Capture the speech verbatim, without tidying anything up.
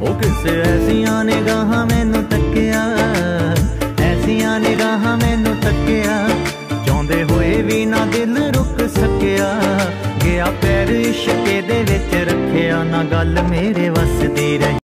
ਉਹ ਕਿਸ ਐਸੀਆਂ ਨਿਗਾਹਾਂ ਮੈਨੂੰ ਤੱਕਿਆ, ਐਸੀਆਂ ਨਿਗਾਹਾਂ ਮੈਨੂੰ ਤੱਕਿਆ, ਚਾਹੁੰਦੇ ਹੋਏ ਵੀ ਨਾ ਦਿਲ ਰੁਕ ਸਕਿਆ। ਗਿਆ ਪੈਰ ਇਸ਼ਕੇ ਦੇ ਵਿੱਚ ਰੱਖਿਆ, ਨਾ ਗੱਲ ਮੇਰੇ ਵੱਸ ਦੀ ਰਹੀ।